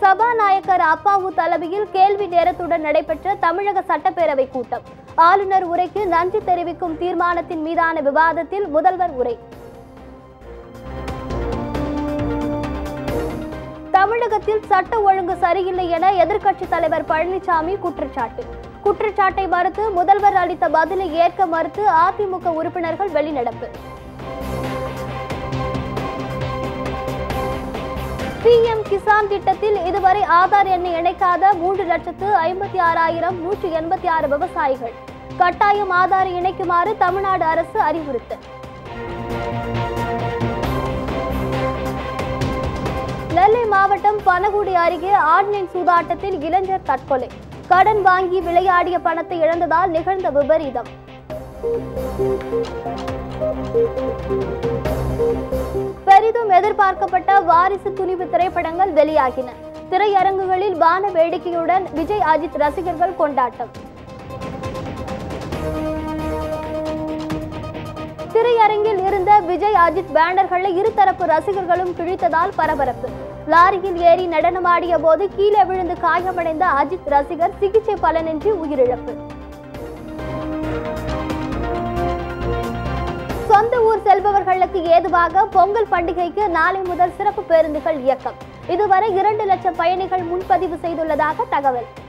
சபாநாயகர் அப்பாவு தலைமையில் கேள்வி நேரத்துடன் நடைபெற்ற தமிழக சட்டப்பேரவை கூட்டம். ஆளுநர் உரைக்கு நன்றி தெரிவிக்கும் தீர்மானத்தின் மீதான விவாதத்தில் முதல்வர் உரை. தமிழகத்தில் சட்ட ஒழுங்கு சரியில்லை என எதிர்க்கட்சித் தலைவர் பழனிசாமி குற்றச்சாட்டை மறுத்து முதல்வர் அளித்த பதிலை ஏற்க மறுத்து அதிமுக உறுப்பினர்கள் வெளிநடப்பு. PM கிசான் திட்டத்தில் இதுவரை ஆதார் எண்ணை இணைக்காத 3,56,186 விவசாயிகள் கட்டாயம் ஆதார் இணைக்குமாறு தமிழ்நாடு அரசு அறிவுறுத்தல். நெல்லை மாவட்டம் பனகுடி அருகே ஆன்லைன் சூதாட்டத்தில் இளைஞர் தற்கொலை. கடன் வாங்கி விளையாடிய பணத்தை இழந்ததால் நிகழ்ந்த விபரீதம். பெரிதும் எதிர்பார்க்கப்பட்ட வாரிசு துணிவு திரைப்படங்கள் வெளியாகின. திரையரங்குகளில் வான வேடிக்கையுடன் விஜய் அஜித் ரசிகர்கள் கொண்டாட்டம். திரையரங்கில் இருந்த விஜய் அஜித் பேனர்களை இருதரப்பு ரசிகர்களும் கிழித்ததால் பரபரப்பு. லாரியில் ஏறி நடனமாடிய போது கீழே விழுந்து காயமடைந்த அஜித் ரசிகர் சிகிச்சை பலனின்றி உயிரிழப்பு. சொந்த ஊர் செல்பவர்களுக்கு ஏதுவாக பொங்கல் பண்டிகைக்கு நாளை முதல் சிறப்பு பேருந்துகள் இயக்கம். இதுவரை 2 லட்சம் பயணிகள் முன்பதிவு செய்துள்ளதாக தகவல்.